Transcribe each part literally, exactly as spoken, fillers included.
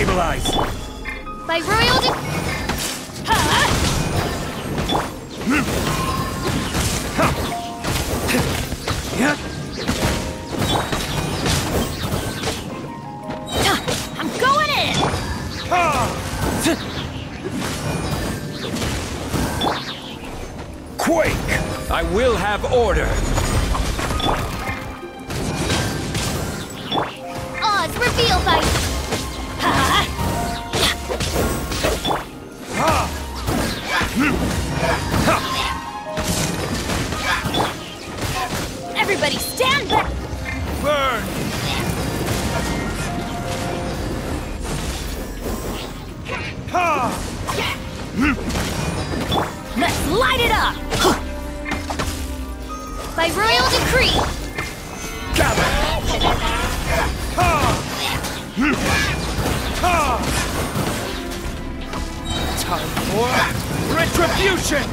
Stabilize! By royal de- ha! Yeah. I'm going in! Quake! I will have order! Oz, reveal by... Ha! Everybody stand back! Burn! Let's light it up! By royal decree! Gather! Time for retribution!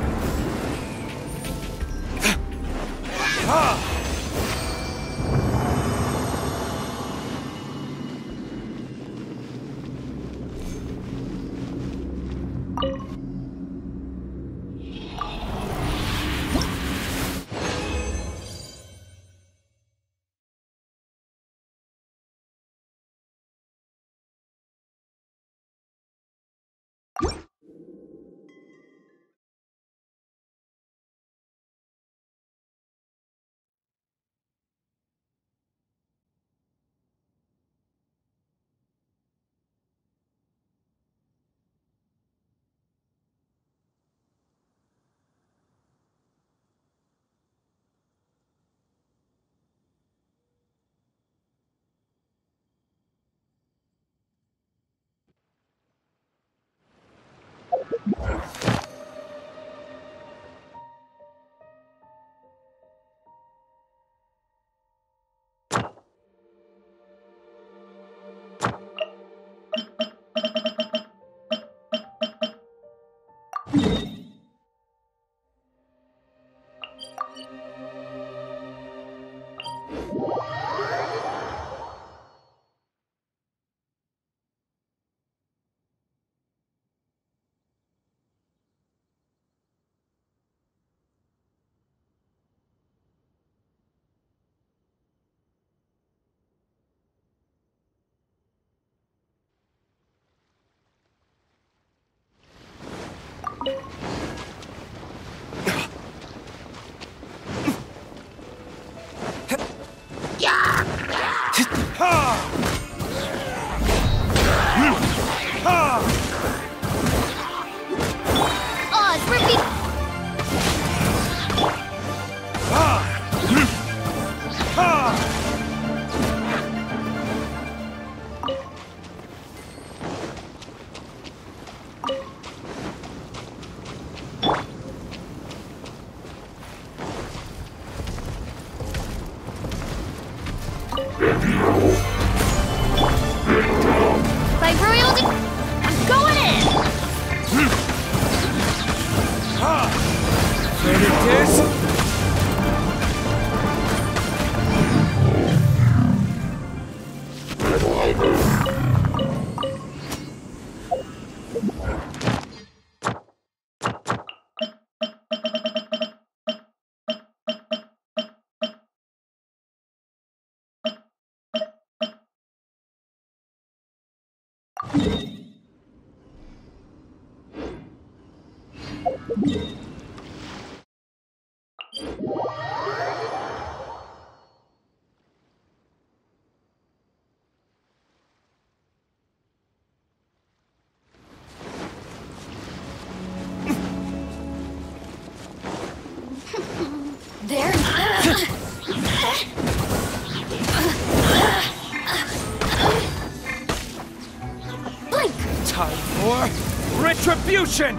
Oz, reveal... By royal de- I'm going in! Benedictus? There. Blink! Time for retribution!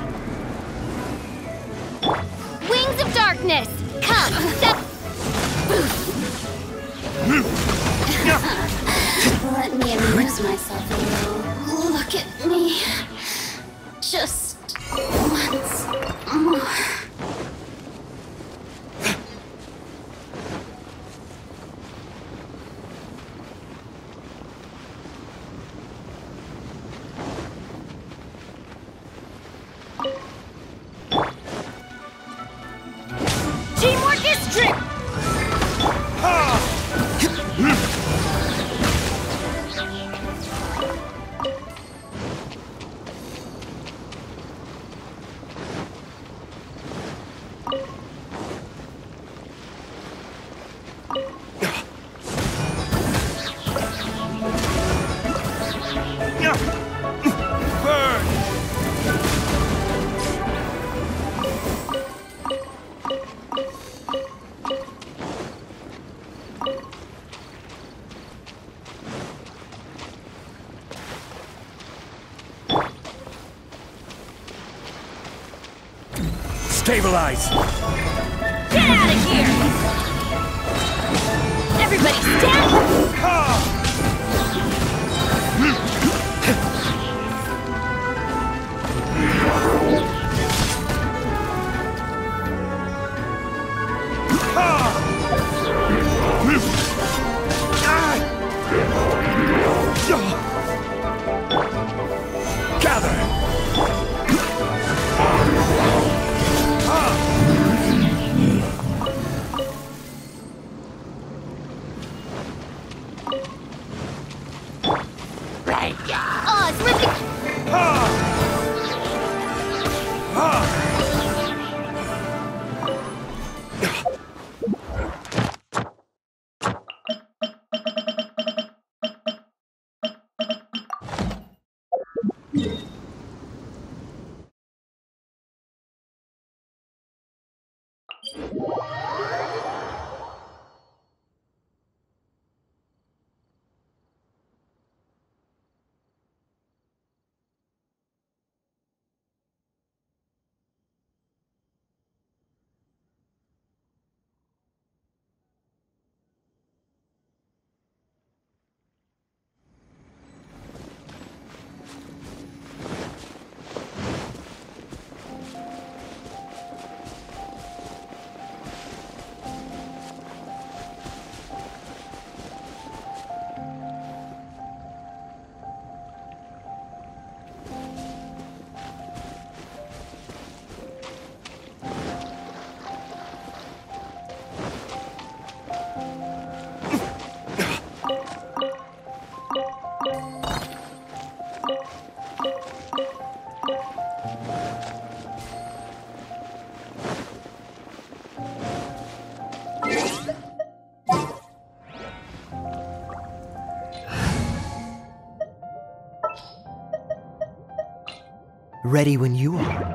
Wings of darkness! Come! Step! Let me amuse myself a little. Look at me. Just once more. Teamwork is strength! Stabilize! Get out of here! Everybody stand! Gather! Oh, it's risky! Ready when you are.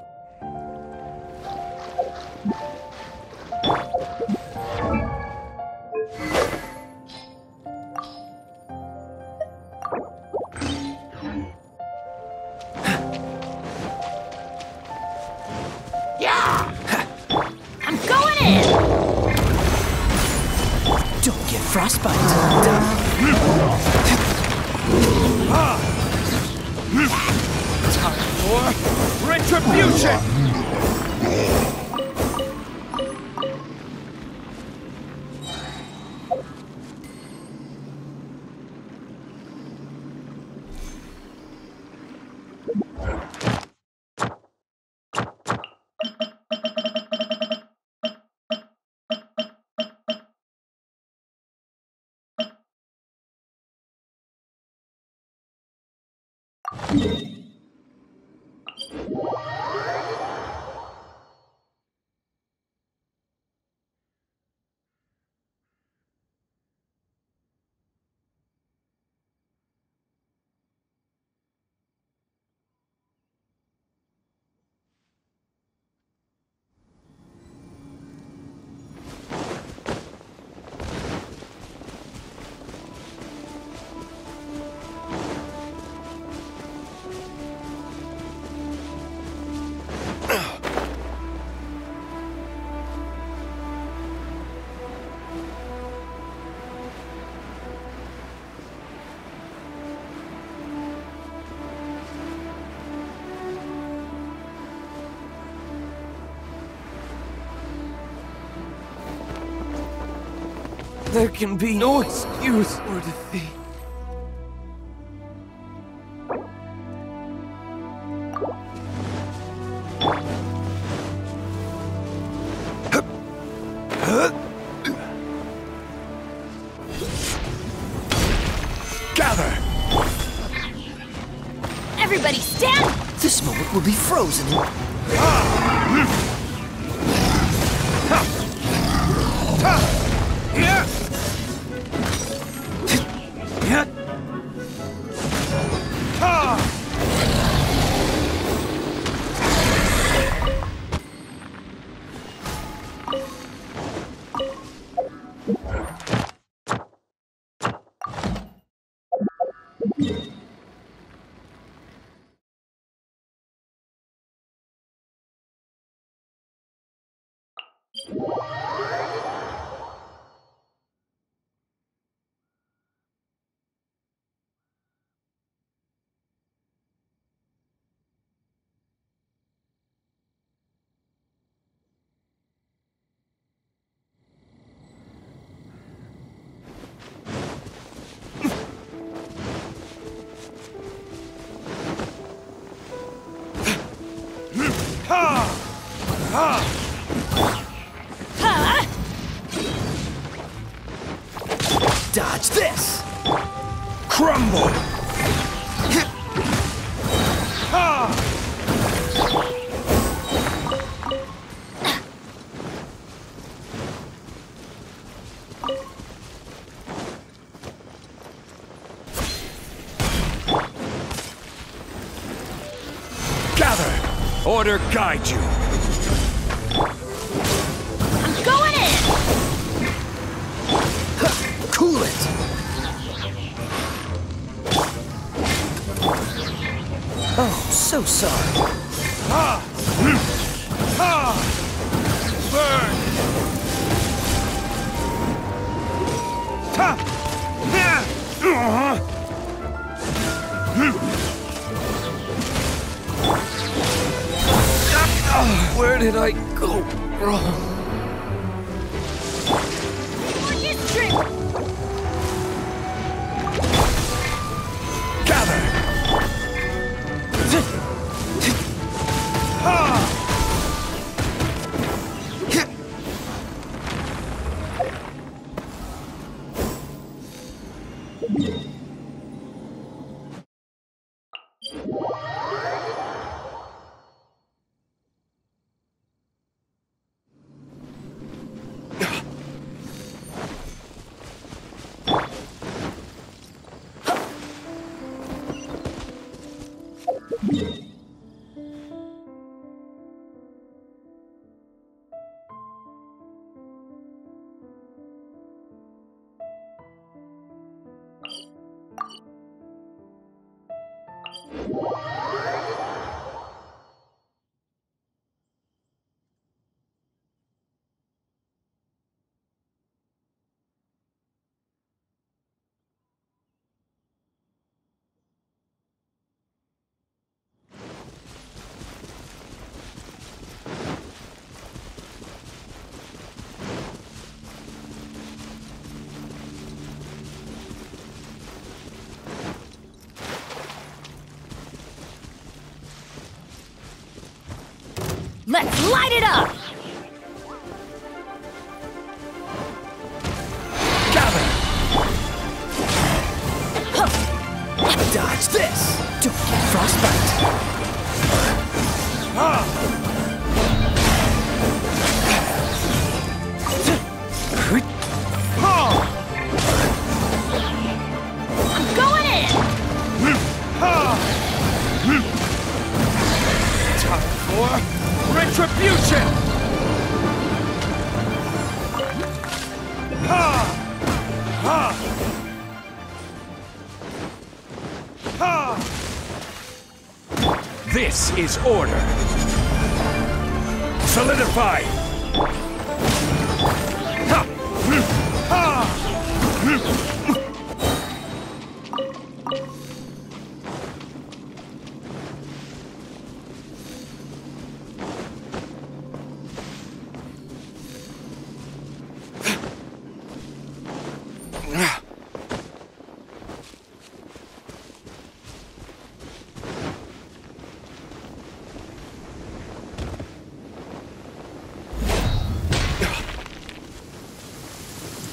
I'm going in! Don't get frostbite. Time for retribution! There can be no excuse for defeat. Gather! Everybody stand! This moment will be frozen in... Here! Yeah. Ha! Dodge this! Crumble! Ha! Gather! Order guide you! I'm going in! Cool it! Oh, so sorry. Ha! Ha! Burn! Ha! Ha! Uh-huh. Where did I go wrong? For history! Gather! Ha! Let's light it up! Gather! Dodge this! Don't get frostbite! Ha! Ha! I'm going in! Ha! Time for retribution! Ha! Ha! Ha! This is order. Solidify! Ha! Ha!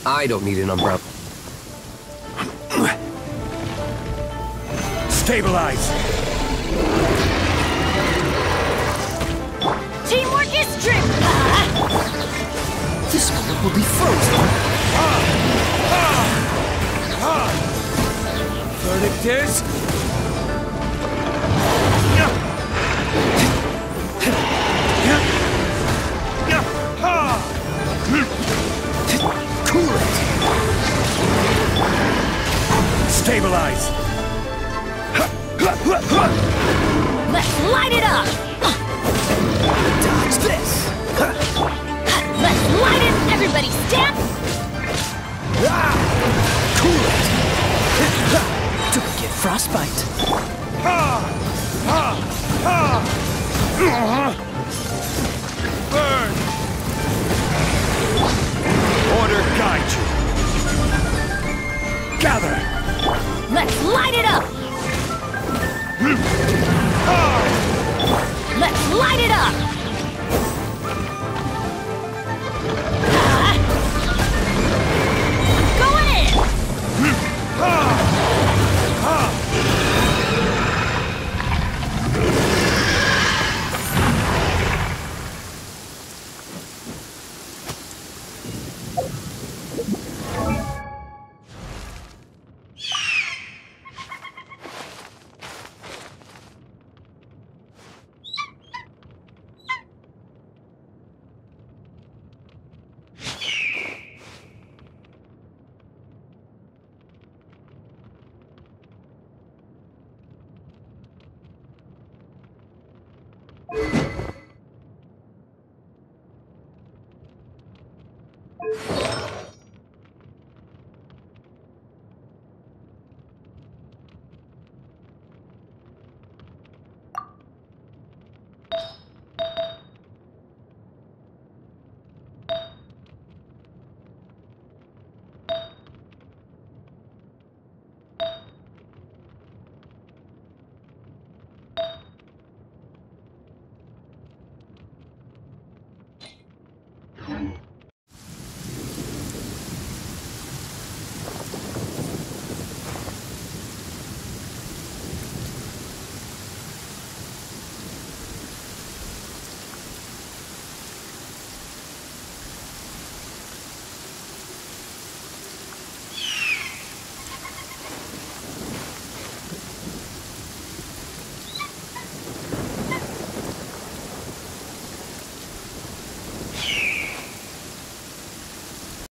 I don't need an umbrella. Stabilize! Teamwork is true! This one will be frozen. Verdict is... Cool it. Stabilize! Let's light it up! Dodge this. Let's light it! Everybody stand! Cool it. Don't get frostbite. Burn! Order guide you! Gather! Let's light it up! Let's light it up! Ah. I'm going in!